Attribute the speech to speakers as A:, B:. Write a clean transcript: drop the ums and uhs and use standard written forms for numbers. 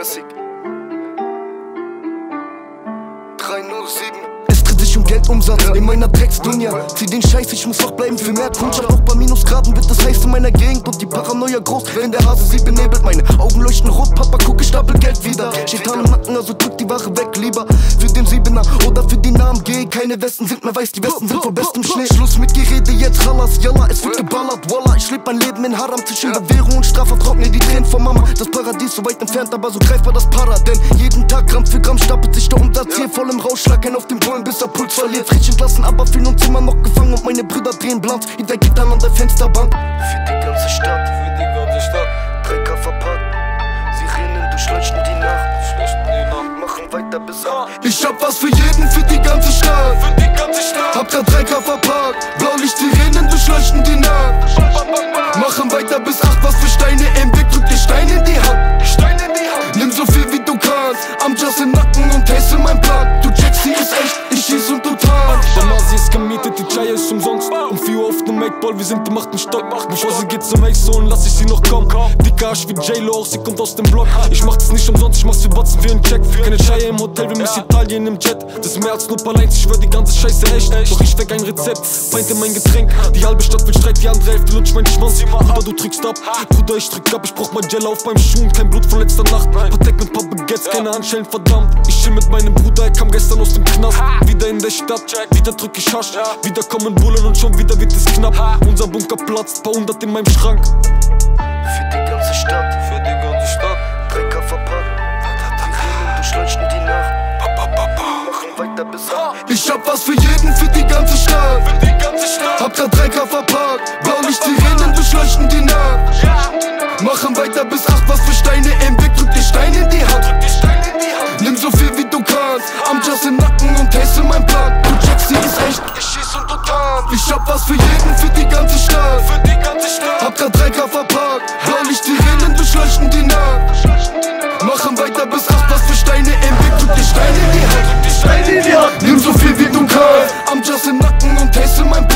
A: Classic 307. Es dreht sich um Geldumsatz in meiner Drecksdunja. Zieh den Scheiß, ich muss wach bleiben für mehr Kundschaft. Auch bei Minusgraden wird das heiß in meiner Gegend und die Paranoia groß, wenn der Hase sie benebelt. Meine Augen leuchten rot, Papa, gucke, stapel Geld wieder. Schetan im Nacken, also drück die Ware weg, lieber für den Siebener oder für die Namen G. Keine Westen sind mehr weiß, die Westen sind vor bestem Schnee. Schluss mit Gerede, jetzt Hallas, Yalla, es wird geballert, Wallah. Ich leb mein Leben in Haram zwischen Bewährung und Strafe, trockne die Tränen von Mama. Das Paradies so weit entfernt, aber so greifbar das Para. Denn jeden Tag Gramm für Gramm stapelt sich der Umsatz hier voll im Rausch. Schlag ein auf den Bullen, bis er Puls verliert. Frisch entlassen, aber fühlen uns immer noch gefangen und meine Brüder drehen Blanz hinter Gittern an der Fensterbank. Für die ganze Stadt, 3K verpackt. Sirenen durchleuchten die Nacht, machen weiter bis ab. Ich hab was für jeden, für die ganze Stadt. Hab grad 3K verpackt. Blaulicht, Sirenen durchleuchten die Nacht, machen weiter bis 8. Was für Steine im Weg, drück dir Steine in die Hand. Nimm so viel wie du kannst, Amjas im Nacken und taste mein Plan. Du checkst, sie ist echt, ich schieß und du tanzt.
B: Der Masi ist gemietet, die Chaya ist umsonst. Um 4 Uhr auf dem Makeball, wir sind gemacht ein Stock. Bevor sie geht zum Ex-Sohn, lass ich sie noch kommen. Dicker Arsch wie J-Lo, auch sie kommt aus dem Block. Ich mach das nicht umsonst, ich mach's für Batzen wie ein Check. Keine Chaya im Hotel, wir müssen Italien im Jet. Das ist mehr als nur Paleins, ich schwör die ganze Scheiße echt. Doch ich weck ein Rezept, Pint in mein Getränk. Die halbe Stadt will Streit, die andere Hälfte lutscht meinen Schwanz. Bruder, du drückst ab, Bruder, ich drück ab. Ich brauch mal Gel auf meinem Schuh und kein Blut von letzter Nacht. Patek mit paar Baguettes, keine Handschellen, verdammt. Ich chill mit meinem Bruder, er kam gestern aus dem Knast. Wieder in der Stadt, wieder drück ich Hasch. Wieder kommen Bullen und schon wieder wird es knapp. Unser Bunker platzt, paar hundert in meinem Schrank.
A: Für die ganze Stadt, 3K verpackt. Sirenen durchleuchten die Nacht, machen weiter bis ab. Ich hab was für jeden, für die ganze Stadt. Hab grad 3K verpackt. Blaulicht, Sirenen durchleuchten die Nacht, machen weiter bis 8. Was für Steine im Weg, drück dir Steine in die Hand. Nimm so viel wie du kannst, Amjas im Nacken und taste mein Plan. Du checkst, sie ist echt, ich schieß und du tanzt. Ich hab was für jeden, für die ganze Stadt. Hab grad 3K verpackt. Blaulicht, Sirenen durchleuchten die Nacht, machen weiter bis 8. Was für Steine im Weg, drück dir Steine in die Hand. Nimm so viel wie du kannst, Amjas im Nacken und taste mein Plan.